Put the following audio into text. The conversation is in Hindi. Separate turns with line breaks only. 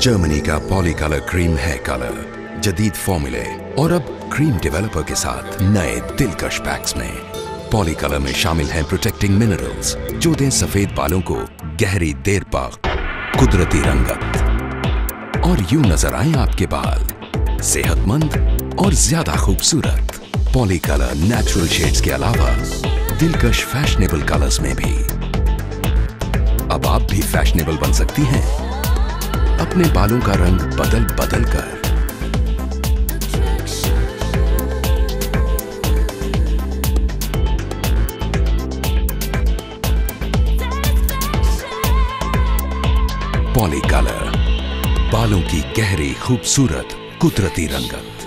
जर्मनी का पॉलीकलर क्रीम हेयर कलर, जदीद फॉर्मूले और अब क्रीम डेवलपर के साथ नए दिलकश पैक्स में। पॉलीकलर में शामिल हैं प्रोटेक्टिंग मिनरल्स जो दें सफेद बालों को गहरी देर तक कुदरती रंगत और यूं नजर आए आपके बाल सेहतमंद और ज्यादा खूबसूरत। पॉलीकलर नेचुरल शेड्स के अलावा दिलकश फैशनेबल कलर्स में भी। अब आप भी फैशनेबल बन सकती हैं अपने बालों का रंग बदल बदल कर। पॉलीकलर, बालों की गहरी खूबसूरत कुदरती रंगत।